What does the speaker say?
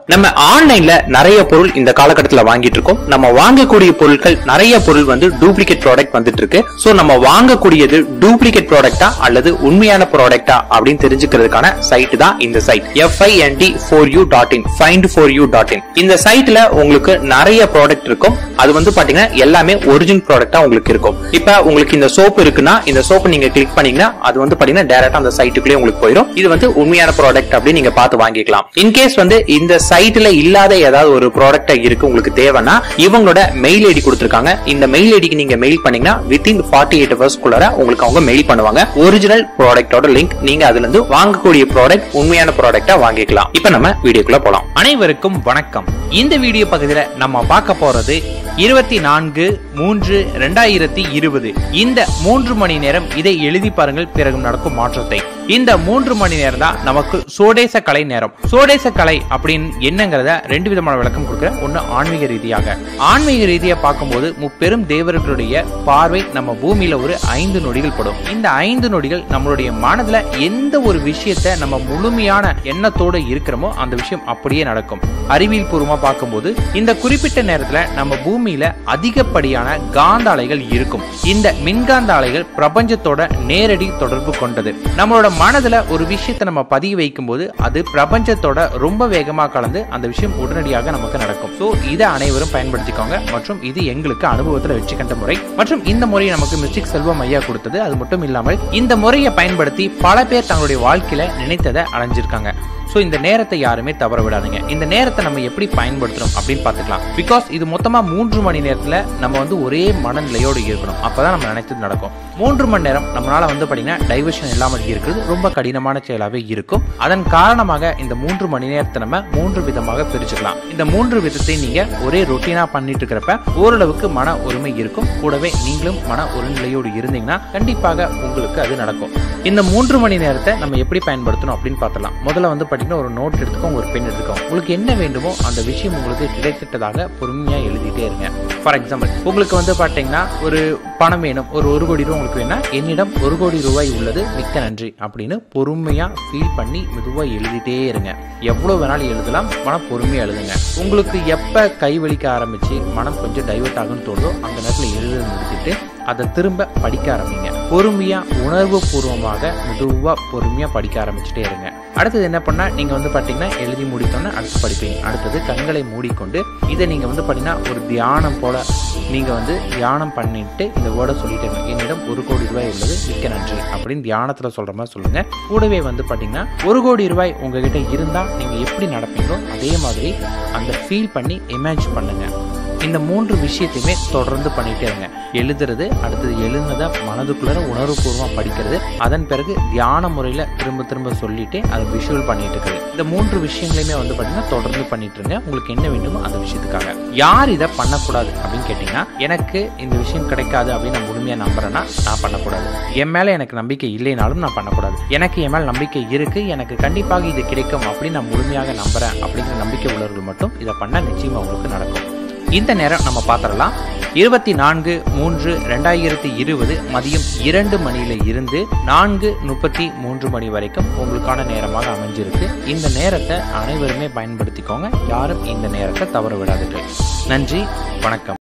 நம்ம ஆன்லைன்ல நிறைய பொருள் இந்த காலகட்டத்தில் வாங்கிட்டு இருக்கோம். நம்ம வாங்கக்கூடிய பொருட்கள் நிறைய பொருள் வந்து டூப்ளிகேட் ப்ராடக்ட் வந்துட்டு இருக்கு. சோ நம்ம வாங்கக்கூடியது டூப்ளிகேட் ப்ராடக்டா அல்லது உண்மையான ப்ராடக்டா அப்படின்னு தெரிஞ்சுக்கிறதுக்கான சைட் தான் இந்த சைட் find4u.in find4u.in. இந்த சைட்ல உங்களுக்கு நிறைய ப்ராடக்ட் இருக்கும். அது வந்து பாத்தீங்கன்னா எல்லாமே ஒரிஜினல் ப்ராடக்டா உங்களுக்கு இருக்கும். இப்ப உங்களுக்கு இந்த சோப் இருக்குன்னா இந்த சோப் நீங்க கிளிக் பண்ணீங்கன்னா அது வந்து பாத்தீங்கன்னா டைரக்டா அந்த சைட்டுக்குள்ளே உங்களுக்கு போயிடும். இது வந்து உண்மையான ப்ராடக்ட் அப்படின்னு நீங்க பார்த்து வாங்கிக்கலாம். இன்கேஸ் வந்து இந்த சைட்ல இல்லாத ஏதாவது ஒரு ப்ராடக்ட் இருக்கு உங்களுக்கு தேவைன்னா இவங்களோட மெயில் ஐடி கொடுத்திருக்காங்க. இந்த மெயில் ஐடிக்கு நீங்க மெயில் பண்ணீங்கன்னா within 48 hours குள்ள உங்களுக்கு அவங்க மெயில் பண்ணுவாங்க. ஒரிஜினல் ப்ராடக்ட்டோட லிங்க் நீங்க அதுல இருந்து வாங்கக்கூடிய ப்ராடக்ட் உண்மையான ப்ராடக்ட்டா வாங்கிக்கலாம். இப்போ நம்ம வீடியோக்குள்ள போலாம். அனைவருக்கும் வணக்கம். இந்த வீடியோ பகுதியில நம்ம பார்க்க போறது 24/3/2020. இந்த 3 மணி நேரம் இதை எழுதி பாருங்கள், பிறகு நடக்கும் மாற்றத்தை. இந்த 3 மணி நேரம் தான் நமக்கு சோடேச கலை நேரம். சோடேச கலை அப்படின்னு என்னங்கிறத 2 விதமான விளக்கம் கொடுக்குறேன். ஒன்னு ஆன்மீக ரீதியாக. ஆன்மீக ரீதியா பார்க்கும்போது முப்பெரும் தேவர்களுடைய பார்வை நம்ம பூமியில ஒரு 5 நொடிகள் படும். இந்த 5 நொடிகள் நம்மளுடைய மனதுல எந்த ஒரு விஷயத்த நம்ம முழுமையான எண்ணத்தோடு இருக்கிறோமோ அந்த விஷயம் அப்படியே நடக்கும். அறிவியல் பூர்வமா பார்க்கும்போது இந்த குறிப்பிட்ட நேரத்துல நம்ம பூமியில அதிகப்படியான காந்த அலைகள் இருக்கும். இந்த மின்காந்த அலைகள் பிரபஞ்சத்தோட நேரடி தொடர்பு கொண்டது. நம்மளோட மனதுல ஒரு விஷயத்தை நம்ம பதிய வைக்கும் போது அது பிரபஞ்சத்தோட ரொம்ப வேகமா கலந்து அந்த விஷயம் உடனடியாக நமக்கு நடக்கும். சோ இதை அனைவரும் பயன்படுத்திக்கோங்க. மற்றும் இது எங்களுக்கு அனுபவத்துல வெற்றி கண்ட முறை. மற்றும் இந்த முறையை நமக்கு மிஸ்டிக் செல்வம் ஐயா கொடுத்தது. அது மட்டும் இல்லாமல் இந்த முறையை பயன்படுத்தி பல பேர் தங்களுடைய வாழ்க்கையில நினைத்ததை அடைஞ்சிருக்காங்க. சோ இந்த நேரத்தை யாருமே தவற விடாதீங்க. இந்த நேரத்தை நம்ம எப்படி பயன்படுத்துறோம் அப்படின்னு பாத்துக்கலாம். பிகாஸ் இது மொத்தமா 3 மணி நேரத்துல நம்ம வந்து ஒரே மனநிலையோடு இருக்கணும். அப்பதான் நம்ம நினைத்தது நடக்கும். 3 மணி நேரம் நம்மளால வந்து பாத்தீங்கன்னா டைவர்ஷன் இல்லாமல் இருக்கிறது ரொம்ப கடினமான செயலாவே இருக்கும். அதன் காரணமாக இந்த 3 மணி நேரத்தை நம்ம 3 விதமாக பிரிச்சுக்கலாம். இந்த 3 விதத்தை நீங்க ஒரே ரொட்டீனா பண்ணிட்டு இருக்கிறப்ப ஓரளவுக்கு மன ஒருமை இருக்கும். கூடவே நீங்களும் மன ஒருநிலையோடு இருந்தீங்கன்னா கண்டிப்பாக உங்களுக்கு அது நடக்கும். இந்த 3 மணி நேரத்தை நம்ம எப்படி பயன்படுத்தணும் அப்படின்னு பார்த்தலாம். முதல்ல வந்து ஒரு நோட் எடுத்துக்கோங்க, ஒரு பென் எடுத்துக்கோங்க. உங்களுக்கு என்ன வேண்டுமோ அந்த விஷயம் உங்களுக்கு கிடைத்திட்டதாக பொறுமையா எழுதிட்டே இருங்க. ஃபார் எக்ஸாம்பிள் உங்களுக்கு வந்து பாத்தீங்கன்னா ஒரு பணம் வேணும், ஒரு 1 கோடி ரூபாய் உங்களுக்கு வேணா என்னிடம் 1 கோடி ரூபாய் உள்ளது, மிக்க நன்றி அப்படின்னு பொறுமையா ஃபீல் பண்ணி மெதுவா எழுதிட்டே இருங்க. எவ்வளவு வேணாலும் எழுதலாம், மனம் பொறுமையா எழுதுங்க. உங்களுக்கு எப்ப கை வலிக்க ஆரம்பிச்சு மனம் கொஞ்சம் டைவர்ட் ஆகும்னு தோணுதோ அந்த நேரத்தில் எழுத நிறுத்திட்டு அதை திரும்ப படிக்க ஆரம்பிங்க. பொறுமையா உணர்வு பூர்வமாக மெதுவா பொறுமையா படிக்க ஆரம்பிச்சுட்டே இருங்க. அடுத்தது என்ன பண்ணா நீங்க வந்து பாத்தீங்கன்னா எழுதி முடித்தோன்னு அடுத்து படிப்பீங்க. அடுத்தது கண்களை மூடிக்கொண்டு இதை நீங்க வந்து பாத்தீங்கன்னா ஒரு தியானம் போல நீங்க வந்து தியானம் பண்ணிட்டு இந்த வேர்டை சொல்லிட்டேங்க. என்னிடம் 1 கோடி ரூபாய் உள்ளது, மிக்க நன்றி அப்படின்னு தியானத்துல சொல்ற மாதிரி சொல்லுங்க. கூடவே வந்து பாத்தீங்கன்னா 1 கோடி ரூபாய் உங்ககிட்ட இருந்தா நீங்க எப்படி நடப்பீங்களோ அதே மாதிரி அந்த ஃபீல் பண்ணி இமேஜின் பண்ணுங்க. இந்த 3 விஷயத்தையுமே தொடர்ந்து பண்ணிட்டே இருங்க. எழுதுறது, அடுத்தது எழுதுனதை மனதுக்குள்ள உணர்வுபூர்வமா படிக்கிறது, அதன் பிறகு தியான முறையில திரும்ப திரும்ப சொல்லிட்டு அதை விஷுவல் பண்ணிட்டு இருக்குது. இந்த 3 விஷயங்களையுமே வந்து பாத்தீங்கன்னா தொடர்ந்து பண்ணிட்டு இருங்க. உங்களுக்கு என்ன வேண்டுமோ அந்த விஷயத்துக்காக. யார் இதை பண்ணக்கூடாது அப்படின்னு கேட்டீங்கன்னா, எனக்கு இந்த விஷயம் கிடைக்காது அப்படின்னு நான் முழுமையா நம்புறேன்னா நான் பண்ணக்கூடாது. என் மேல எனக்கு நம்பிக்கை இல்லைனாலும் நான் பண்ணக்கூடாது. எனக்கு என் மேல நம்பிக்கை இருக்கு, எனக்கு கண்டிப்பாக இது கிடைக்கும் அப்படின்னு நான் முழுமையாக நம்புறேன் அப்படிங்கிற நம்பிக்கை உள்ளவர்கள் மட்டும் இதை பண்ண நிச்சயமா உங்களுக்கு நடக்கும். இந்த நேரம் நம்ம பார்த்துடலாம். 24/3/2020 மதியம் 2 மணியில இருந்து 4:33 மணி வரைக்கும் உங்களுக்கான நேரமாக அமைஞ்சிருக்கு. இந்த நேரத்தை அனைவருமே பயன்படுத்திக்கோங்க. யாரும் இந்த நேரத்தை தவற விடாதீர்கள். நன்றி, வணக்கம்.